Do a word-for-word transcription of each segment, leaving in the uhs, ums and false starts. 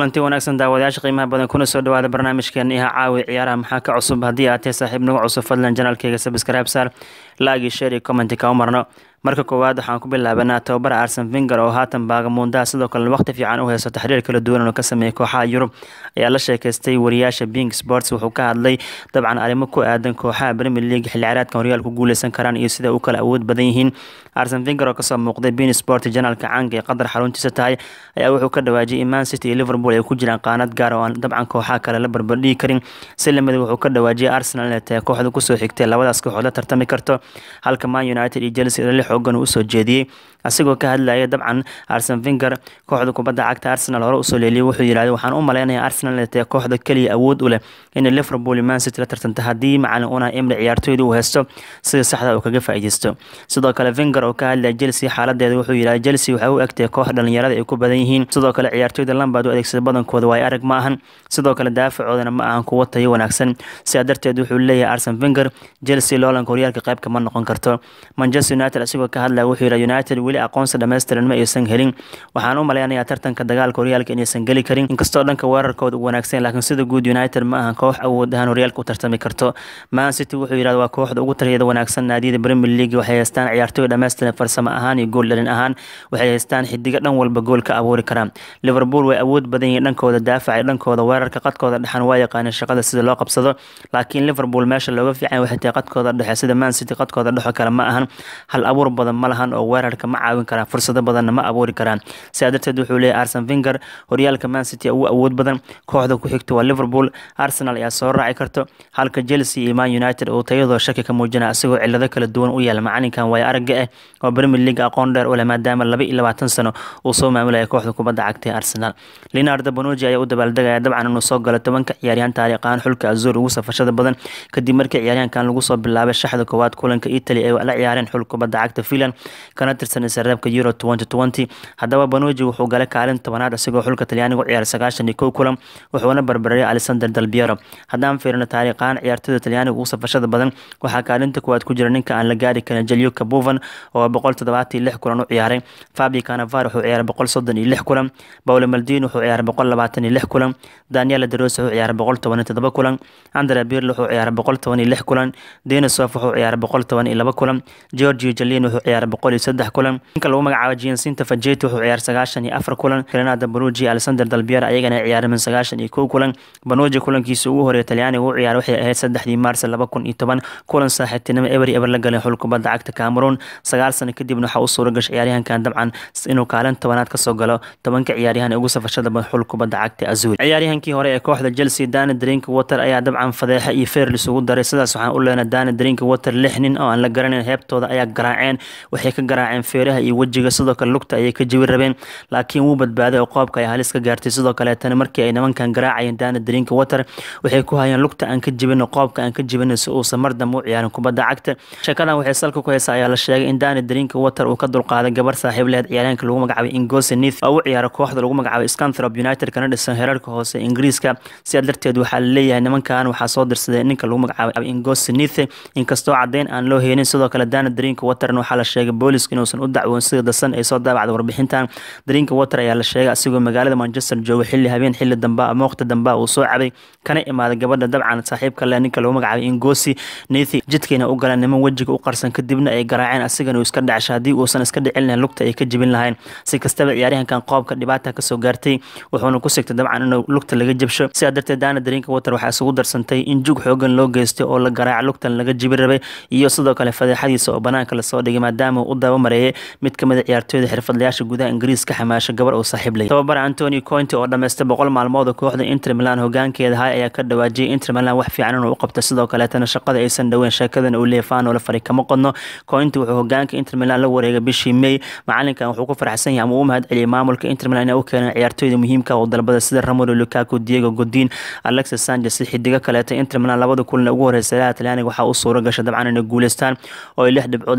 kulanti wanaagsan daawadayaasha qiimaha badan kuna soo dhawaada barnaamijkeena iha caawi ciyaaraha maxaa ka cusub haddii aad tahay saaxiib nagu cusub fadlan janaalkeyga subscribe saar laagi share iyo comment ka marno marka koowaad waxaan ku bilaabanaa tababara Arsene Wenger oo haatan baagamuundaa sidoo kale waqti fiican u haysto taxriir kala duwan oo ka sameeyay kooxaha Yurub ayaa la sheekaystay wariyaasha Bein Sports wuxuu ka hadlay dabcan arrimo ku aadan kooxaha Premier League xilli ciyaareedkan horyaalka ku guuleysan karaan iyo sida uu kala awood badan yihiin Arsene Wenger oo ka soo muuqday Bein Sports janaalka caanka ee qadar xaruntiisa tahay ayaa wuxuu ka dhawaajiyay Man City iyo Liverpool ay ku jiraan qaanad gaar oo aan dabcan kooxaha kale la barbardhigi karin si lamid wuxuu ka dhawaajiyay Arsenal inay tahay kooxda ku soo xigtay labadaas kooxood la tartami karto halka Man United iyo Chelsea la xoogan u soo jeediyay asigoo ka hadlaya dabcan Arsene Wenger kooxda kubadda cagta Arsenal hore u soo leeliyay wuxuu yiraahday waxaan u maleynayaa Arsenal inay tahay kooxda kaliya awood u leh in Liverpool iyo Man City la tartanta haddii macallin Unai Emery ciyaartooyda uu haysto sida saxda uu kaga faa'iideysto sidoo kale Wenger oo ka hadlaya Chelsea xaaladeeda wuxuu yiraahday Chelsea waxay u egtay koox dhalinyarada ay ku badan yihiin sidoo kale ciyaartooyda Lampard oo adeegsada badankooda waa arag ma ahan sidoo kale daafacoodana ma ahan kuwa tayo wanaagsan sidaa darteed wuxuu leeyahay Arsene Wenger Chelsea loolanka horyaalka qayb kama noqon karto Manchester United asigoo ka hadlaya wuxuu yiraahday United weli aqoonsi dhameystiran ma aysan helin waxaan u maleynayaa tartanka dagaalka horyaalka inaysan gali karin inkastoo dhanka weerarkooda uu wanaagsan laakiin sida guud United ma ahan koox awood ahaan horyaalka u tartami karto Man City wuxuu yiraahday waa kooxda ugu tayada wanaagsan naadiyada Premier League waxay haystaan ciyaartooy dhameystiran farsamo ahaan iyo gool dhalin ahaan waxay haystaan xidiga dhan walba gool ka abuuri karaan Liverpool way awood badan yihiin dhankooda daafaca dhankooda weerarka qadkooda dhaxan waa yaqaan shaqada sida loo qabsado laakiin Liverpool meesha looga fiican waxay tahay qadkooda dhexe sida Man City qadkooda dhexe kale ma ahan hal abuur badan ma lahan oo weerarka ma caawin karaan fursado badan ma abuuri karaan sidaa darteed wuxuu leeyahay Arsene Wenger horyaalka Man City ugu awood badan kooxda ku xigta waa Liverpool Arsenal ayaa soo raaci karto halka Chelsea iyo Man United oo tayadooda shaki ka muujinaya asigoo cilado kala duwan u yeelay macalinkan way aragga ah oo Premier League aqoon dheer u leh maadaama laba iyo labaatan sano uu soo maamulay kooxda kubadda cagta ee Arsenal Leonardo Bonucci ayaa u dabaaldegaya dabcan inuu soo galo tobanka ciyaaryahan taariikhan xulka Azul ugu safashada badan kadib markii ciyaaryahankan lagu soo bilaabay shaxda koowaad kulanka Italy ee la ciyaareen xulka kubadda cagta Finland kana tirsan sarreebka Euro twenty twenty haddaba Bonucci wuxuu galay kaalin tobanaad asigoo xulka Talyaaniga u ciyaaray sagaashan iyo kow kulan wuxuuna barbaray Alessandro Del Piero haddaan fiirino taariikhan ciyaartooyda Talyaaniga ugu safashada badan waxaa kaalinta koowaad ku jira ninka aan la gaari karin Gianluca Buffon oo boqol toddobaatan iyo lix kulan u ciyaaray Fabio Cannavaro wuxuu ciyaaray boqol soddon iyo lix kulan Paolo Maldini wuxuu ciyaaray boqol labaatan iyo lix kulan Daniele De Rossi wuxuu ciyaaray boqol toban iyo toddoba kulan Andrea Pirlo wuxuu ciyaaray boqol toban iyo lix kulan Denis Sof wuxuu ciyaaray boqol toban iyo laba kulan Giorgio Chiellini wuxuu ciyaaray boqol iyo saddex kulan ninka lagu magacaabo Giancinto Facchetti wuxuu ciyaaray sagaashan iyo afar kulan Leonardo Bonucci Alessandro Del Piero ayagana ciyaaray min sagaashan iyo kow kulan Bonucci kulankiisa ugu horeeyay Talyaaniga uu ciyaaray waxay ahayd saddexdii Maarso laba kun iyo toban kulan saaxiibtinimo Emery eber la galay xulka kubadda cagta Cameroon sagaal sano kadibna waxa uu suura gashay ciyaaryahankan dabcan inuu kaalin tobanaad ka soo galo tobanka ciyaaryahan ugu safashada badan xulka kubadda cagta Azul ciyaaryahankii hore ee kooxda Chelsea Danny Drinkwater ayaa dabcan fadeexa iyo feer isugu daray sidaas waxaan u leenahay Danny Drinkwater lix nin oo aan la garanayn heebtooda ayaa garaaceen waxay ka garaaceen feeraha iyo wajiga sidoo kale lugta ayay ka jawi rabeen laakiin wuu badbaaday oo qoobka ay halis ka gaartay sidoo kale tan markii ay nimankan garaacayeen Danny Drinkwater waxay ku hayeen lugta aan ka jibin qoobka aan ka jibin si uu samardam u ciyaarin kubadda cagta shakadan waxay salka ku haysaa ayaa la sheegay in Danny Drinkwater uu ka dulqaaday gabar saaxiib leed ciyaaryahanka lagu magacaabay Ngozi Nith oo u ciyaara kooxda lagu magacaabay Scunthorpe United kana dhisan heerarka hoose Ingiriiska sidaa darteed waxaa la leeyahay nimankan waxaa soo dirsaday ninka lagu magacaabay Ngozi Nith inkastoo cadeyn aan loo helin sidoo kale Danny Drinkwater waxaa la sheegay booliska inuusan u dacwoon sida dasan ay soo daabacday warbixintan Drinkwater ayaa la sheegay asigoo magaalada Manchester jooga xilli habeen xilli dambe ama waqti dambe uu soo cabay kana imaaday gabadha dabcan saaxiibka leh ninka lagu magacaabay Ngozi Nith jidkeena u galan niman wajiga u qarsan kadibna ay garaaceen asigana uu iska dhacshay hadii uusan iska dhicin lahayn lugta ay ka jibin lahayn si kastaba ciyaaryahankan qoobka dhibaata ka soo gaartay wuxuuna ku sigtay dabcan inuu lugta laga jabsho sidaa darteed Danny Drinkwater waxaa isugu darsantay in jug xoogan loo geystay oo la garaac lugtan laga jibin rabay iyo sidoo kale fadeexadiisa oo banaanka la soo dhigay maadaama uu daba mareeyay mid kamid ah ciyaartooyda xirfadlayaasha gudaha Ingiriiska xamaasho gabar oo saaxiib leh tababar Antonio Conte oo dhameystay boqol maalmood oo kooxda Inter Milan hoggaankeeda hay ayaa ka dhawaajiyay Inter Milan wax fiican inuu u qabto sidoo kale tan shaqada aysan dhaweyn sheekadan uu leefaan oo la faray kama qodno Conte wuxuu hoggaanka Inter Milan la wareegay bishii May macalinkan wuxuu ku faraxsan yahay ama uu mahad celiyay maamulka Inter Milan inay u keeneen ciyaartooyda muhiimka oo dalbada sida Romelu Lukaku Diego Godin Alexis Sanchez xidiga kale Inter Milan labada kulan ugu horeysay Talyaaniga waxa uu suura gashay dabcan inay guuleystaan oo ay lix dhibcood leeyihiin si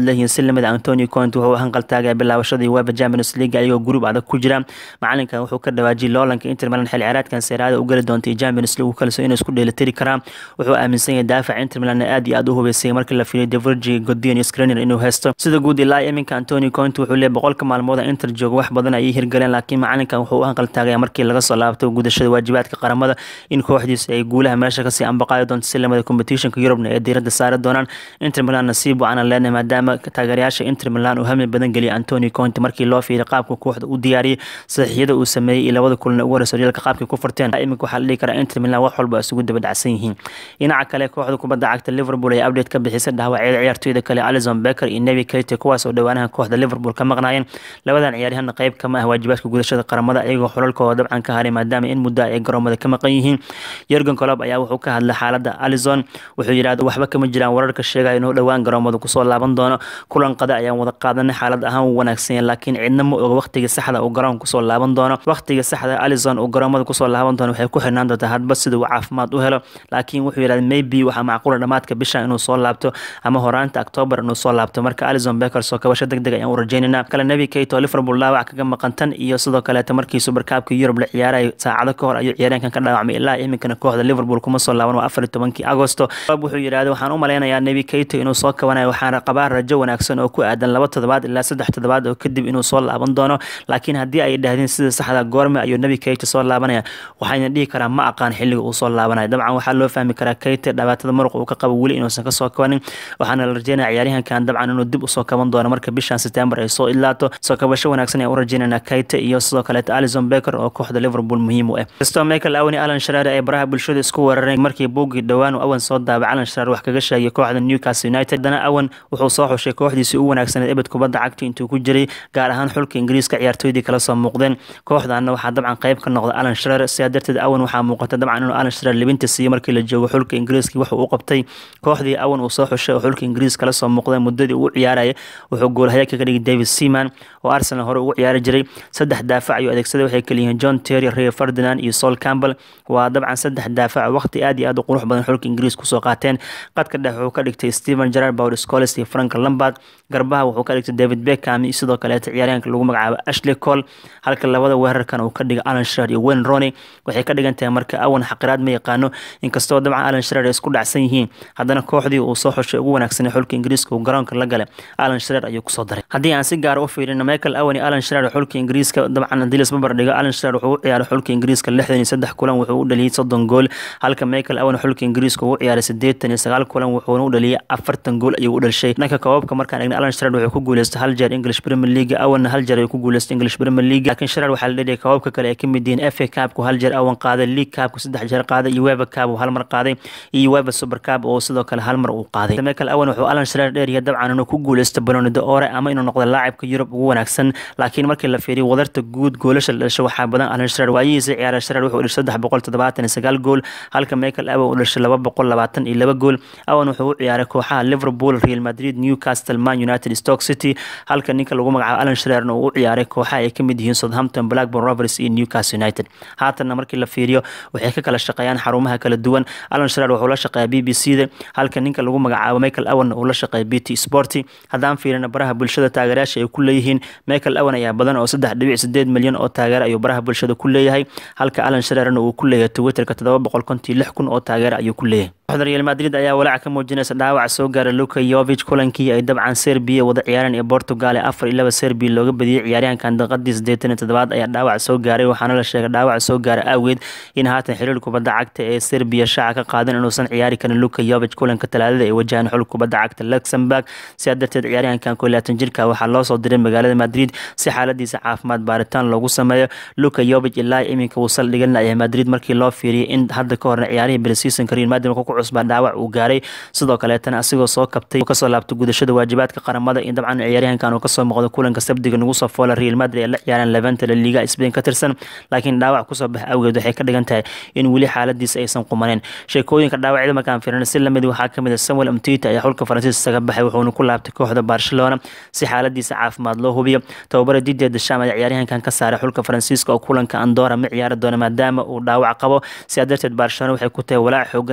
si lamid Antonio Conte wuxuu hanqal taagay bilaabashadii UEFA Champions League ayagoo group adag ku jira macalinkan wuxuu ka dhawaajiyay loolanka Inter Milan xil ciyaareedkan Serie A u gali doonta Champions League kalso inuu isku dheelitiri karaan wuxuu aaminsan yahay daafac Inter Milan aad iyo aad u hubeysay markii la fiiriyo De Vrij, Godin iyo Skriniar inuu haysto sida guud ilaa iminka Antonio Conte wuxuu leeyahay boqolka maalmood Inter joogo wax badan ay hirgaleen laakiin macalinkan wuxuu u hanqal taagay markii laga soo laabto gudashada waajibaadka qaramada in kooxdiisa ay guulaha meesha ka sii ambaqaadi doonto si lamada competitionka Europe ee diiradda saari doonaan Inter Milan nasiib waana leenahay maadaama taageerayaasha Inter Milan uu hami badan galiyay Antonio Conte markii loo fiiriyo qaabka kooxda u diyaariyay saxiixyada uu sameeyay iyo labada kulan ugu horeysay reelka qaabka ku furteen iminka waxa la dhihi karaa Inter Milan wax walba isugu daba dhacsan yihiin dhinaca kale kooxda kubadda cagta Liverpool ay update ka bixisay dhaawacyada ciyaartoyda kale Alisson Becker iyo Naby Keita kuwaas oo dhawaanaha kooxda Liverpool ka maqnaayeen labadan ciyaaryahan qayb kama ah waajibaadka gudashada qaramada ayagoo xulalkooda dabcan ka haray maadaama in muddo ay garoomada ka maqan yihiin Jurgen Klopp ayaa wuxuu ka hadlay xaaladda Alisson wuxuu yiraahdo waxba kama jiraan wararka sheegaya inuu dhawaan garoomada ku soo laaban doono kulan qada ayaan wada qaadanay xaalad ahaan u wanaagsan laakiin cidna ma oga waqtiga saxda uu garoon ku soo laaban doono waqtiga saxda Alisson uu garoomada ku soo laaban doono waxay ku xirnaan doontaa hadba sida uu caafimaad u helo laakiin wuxuu yiraahdo maybe waxa macquul dhamaadka bisha inuu soo laabto ama horaanta October inuu soo laabto marka Alisson Becker soo kabasho degdeg ayaan u rajaynaynaa kala Naby Keita Liverpool dhaawac kaga maqantan iyo sidoo kale markii Super Cup-ka Europe la ciyaaray saacado ka hor ayuu ciyaaryahankan ka dhaawacmay ilaa iminkana kooxda Liverpool kuma soo laaban waa afar iyo tobankii Agosto wuxuu yiraahdo waxaan u maleynayaa Naby Keita inuu soo kabanayo waxaan qabaa rajo wanaagsan oo ku aadan laba toddobaad ilaa saddex toddobaad oo kadib inuu soo laaban doono laakiin haddii ay dhahdeen sida saxda goorma ayuu Naby Keita soo laabanaya waxayna dhihi karaan ma aqaan xilliga uu soo laabanayo dabcan waxaa loo fahmi karaa Keita dhawaatada muruq uu ka qabo weli inuusan ka soo kabanin waxaana la rajeynayaa ciyaaryahankan dabcan inuu dib u soo kaban doono marka bishan September ay soo ilaato soo kabasho wanaagsan ay u rajeynaynaa Keita iyo sidoo kale Alisson Becker oo kooxda Liverpool muhiim u ah Crystal Michael Owen Alan Shearer ay baraha bulshada isku weerareen markii buugi dhawaan Owen soo daabacay Alan Shearer wax kaga sheegay kooxda Newcastle United dana Owen wuxuu soo xushay kooxdiisii ugu wanaagsaneed ebed kubadda cagta intuu ku jiray gaar ahaan xulka Ingiriiska ciyaartoydii kala soo muuqdeen kooxdaana waxaa dabcan qayb ka noqday Alan Shearer sidaa darteed Owen waxaa muuqata dabcan inuu Alan Shearer libinta siiyay markii la joogo xulka Ingiriiska waxa uu qabtay kooxdii Owen uu soo xushay xulka Ingiriiska kala soo muuqdeen muddadii uu ciyaarayay wuxuu goolhaye kaga dhigay David Seaman oo Arsenal hore ugu ciyaari jiray saddex daafac ayuu adeegsaday waxay kala yihiin John Terry, Rio Ferdinand iyo Sol Campbell waa dabcan saddex daafac waqti aad iyo aad u qurux badan xulka Ingiriiska ku soo qaateen qadka dhexe wuxuu ka dhigtay Steven Gerrard, Paul Scholes iyo Frank Lampard garbaha wuxuu ka dhigtay David Beckham iyo sidoo kale ciyaaryahanka lagu magacaabo Ashley Cole halka labada weerarkan uu ka dhigay Alan Shearer iyo Wayne Rooney waxay ka dhigan tahay marka Owen xaqiraad ma yaqaano inkastoo dabcan Alan Shearer isku dhacsan yihiin haddana kooxdii uu soo xushay ugu wanaagsan xulka Ingiriiska uu garoonka la galay Alan Shearer ayuu ku soo daray haddii aan si gaar ah u fiirino Michael Owen iyo Alan Shearer xulka Ingiriiska dabcan haddii la isbarbar dhigo Alan Shearer wuxuu u ciyaaray xulka Ingiriiska lixdan iyo saddex kulan wuxuu u dhaliyay soddon gool halka Michael Owen xulka Ingiriiska uu ciyaaray siddeetan iyo sagaal kulan wuxuu u dhaliyay afartan gool ayuu u dhashay dhanka koobka markaan eegno Alan Shearer wuxuu ku guuleystay hal jeer English Premier League Owen hal jeer ayuu ku guuleystay English Premier League laakiin Shearer waxaa la dhigay koobka kale ee ka mid yihiin F A Cup ku hal jeer Owen qaaday League Cup ku saddex jeer qaaday iyo UEFA Cup hal mar qaaday iyo UEFA Super Cup oo sidoo kale hal mar uu qaaday Michael Owen wuxuu Alan Shearer dheer yahay dabcan inuu ku guuleystay Ballon d'Or ama inuu noqdo laacibka Europe ugu wanaagsan laakiin markii la fiiriyo wadarta guud goolasha la dhashay waxaa badan Alan Shearer waayihiisa ciyaar Shearer wuxuu dhashay saddex boqol toddobaatan iyo sagaal gool halka Michael Owen uu dhashay laba boqol labaatan iyo laba gool Owen wuxuu u ciyaaray kooxaha Liverpool, Real Madrid, Newcastle, Man United, Stoke City halka ninka lagu magacaabo Alan Shearer uu u ciyaaray kooxaha ay ka mid yihiin Southampton, Blackburn Rovers iyo Newcastle United haatan markii la fiiriyo waxay ka kala shaqeeyaan xarumaha kala duwan Alan Shearer wuxuu la shaqeeyaa B B C da halka ninka lagu magacaabo Michael Owen uu la shaqeeyaa B T Sport haddaan fiirino baraha bulshada taageerayaasha ay ku leeyihiin Michael Owen ayaa badan oo saddex dhibic siddeed milyan oo taageero ayuu baraha bulshada ku leeyahay halka Alan Shearer uu ku leeyahay Twitterka todoba boqol konton iyo lix kun oo taageero ayuu ku leeyahay kooxda Real Madrid ayaa walaac ka muujinaysa dhaawac soo gaaray Luka Jovic kulankii ay dabcan Serbia wada ciyaareen ee Portugal afar iyo laba Serbia looga badiyay ciyaaryahankan daqiiqadii siddeetan iyo toddobaad ayaa dhaawac soo gaaray waxaana la sheegay dhaawac soo gaaray awgeed in haatan xiriirka kubadda cagta ee Serbia shaaca ka qaadan inuusan ciyaari karin Luka Jovic kulanka talaadada ee wajahan xulka kubadda cagta Luxembourg sidaa darteed ciyaaryahankan koob iyo labaatan jirka waxaa loo soo diray magaalada Madrid si xaaladiisa caafimaad baaritaan loogu sameeyo Luka Jovic ilaa iminka uu saldhigan yahay Madrid markii loo fiiriyay in hadda ka horna ciyaarihii pre-season Real Madrid ku cusbaa dhaawac uu gaaray sidoo kale tan asigoo soo kabtay ka soo laabtay gudashada waajibaadka qaramada in dabcan ciyaaryahankan uu ka soo muuqdo kulanka sabdiga nagu soo foolay Real Madrid ee la ciyaaraan Levante La Liga Spain ka tirsan laakiin dhaawac ku soo bax awgeed waxay ka dhigan tahay in weli xaaladiisa aysan qumaneen sheekooyinka dhaawacyada markaan fiirino si lamid waxaa kamid ah Samuel Umtiti ayaa xulka Faransiiska kaga baxay wuxuuna ku laabtay kooxda Barcelona si xaaladiisa caafimaad loo hubiyo tababara Didier Deschamps ayaa ciyaaryahankan ka saaray xulka Faransiiska oo kulanka Andorra ma ciyaari doona maadaama uu dhaawac qabo sidaa darteed Barcelona waxay ku tahay walaac xoogan in ciyaaryahankan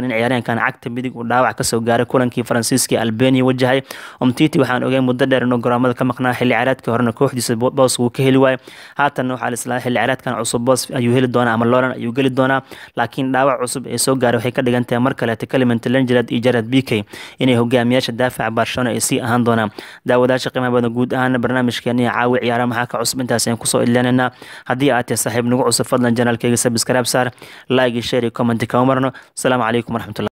markaan cagta midig uu dhaawac kasoo gaaray kulankii faransiiska ee albania wajahay. umtiti waxaan ogay muddo dheer inuu garoomada ka maqnaa xilli ciyaareedkii horena kooxdiisa boos uu ka heli waayo. haatanna waxaa lislaa xilli ciyaareedkan cusub boos ayuu heli doonaa ama loolan ayuu geli doonaa, laakiin dhaawac cusub ee soo gaaray waxay ka dhigan tahay mar kaleeta Clement Lenglet iyo Gerard Piqué inay hogaamiyaasha daafaca Barcelona ay sii ahaan doonaan. daawadaasha qiimaha badan guud ahaan barnaamijkeena caawi ciyaaraha maxaa ka cusub intaas ayaan kusoo ilaalinaa. haddii aad tahay saaxiib nagu cusub fadlan janaalkayga subscribe saar, like, share iyo comment ka marno. asalaamu calaykum waraxmatullahi